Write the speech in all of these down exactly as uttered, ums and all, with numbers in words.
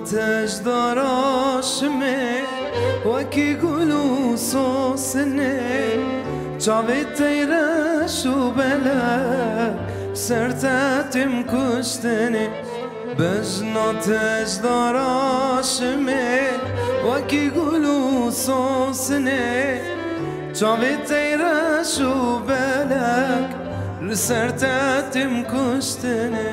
تجداراشمه وکی گلو سوسنه چاوی تیرش و بلک سرتتم کشتنه بجنا تجداراشمه وکی گلو سوسنه چاوی تیرش و بلک لسرتتم کشتنه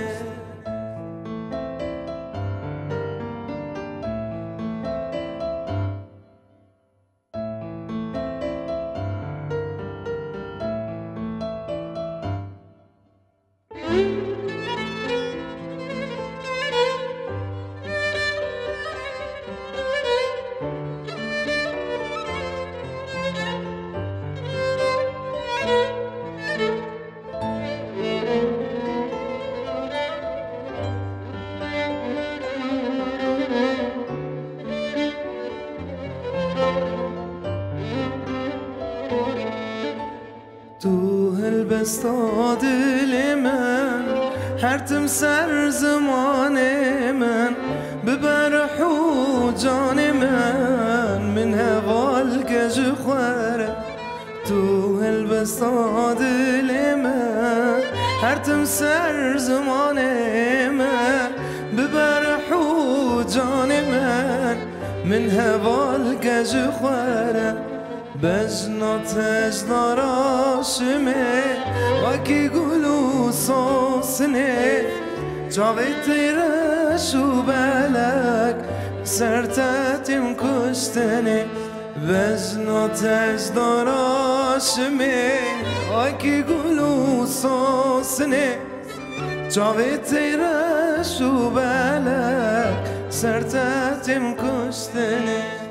تو هالبسطة دل من هرتم سر زمان من ببرح وجان من من هوال كج خواره تو هالبسطة دل من هرتم سر زمان من ببرح وجان من من هوال كج خواره بجنا تجداراشمه وکی گلو سوسنه چاوی تیرش و بلک سرتتم کشتنه بجنا تجداراشمه وکی گلو سوسنه چاوی تیرش و بلک سرتتم کشتنه